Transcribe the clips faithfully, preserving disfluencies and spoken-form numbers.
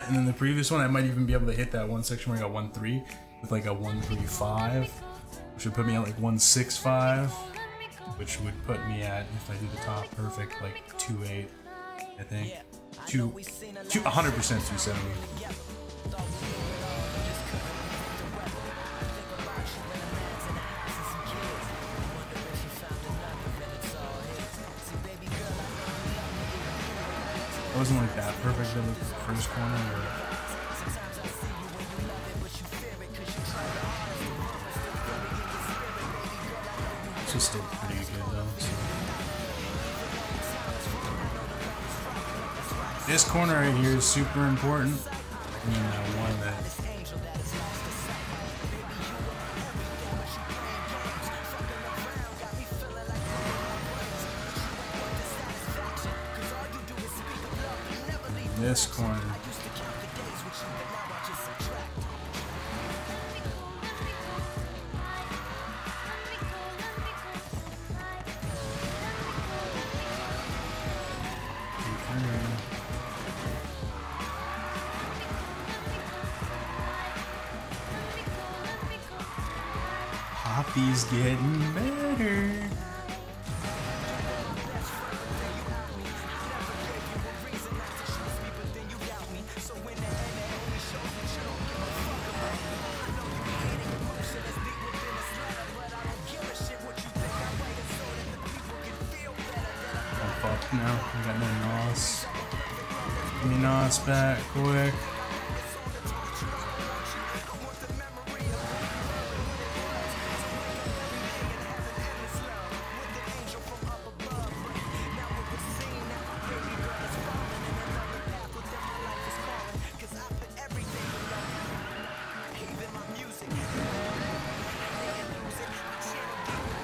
And then the previous one, I might even be able to hit that one section where I got one three with like a one three five, which would put me at like one six five, which would put me at, if I do the top perfect, like two eight, I think. Two, two, one hundred percent two seventy. It wasn't like that perfect in the first corner. Or... This was still pretty good though. So. This corner right here is super important. I mean, that one that. This corner. Poppy's getting better. No, I got no Nos. Give me Nos back quick.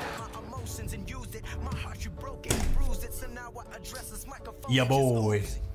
Yeah, boy.